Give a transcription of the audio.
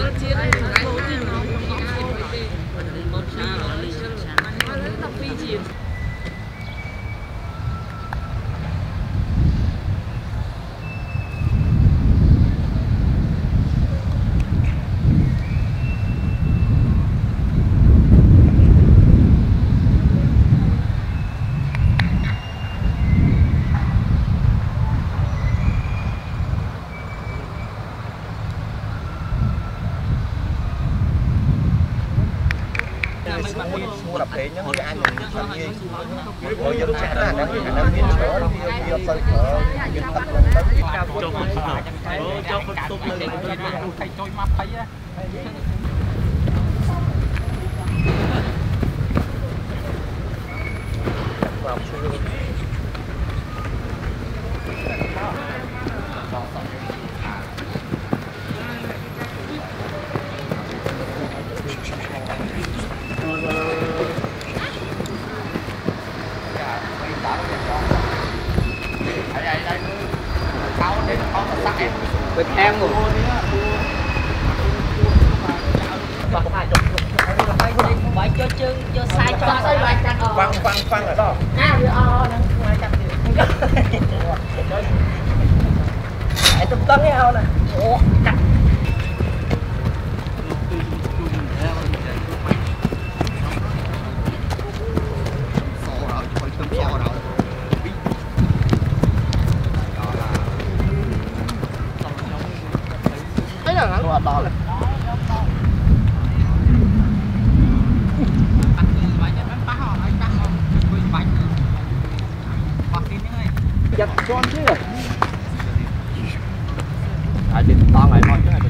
mua lập thể những cái anh làm gì người dân sẽ là đang biến số đi sân ở dân tập cho con tôm lên thầy trôi map thấy á Bịch em rồi. Phải cho chân, cho sai cho phăng ở đó. Tại tụm tấn nhau nè. Ủa, cắt. To lên. Giật con chứ. À, to lại thôi chứ.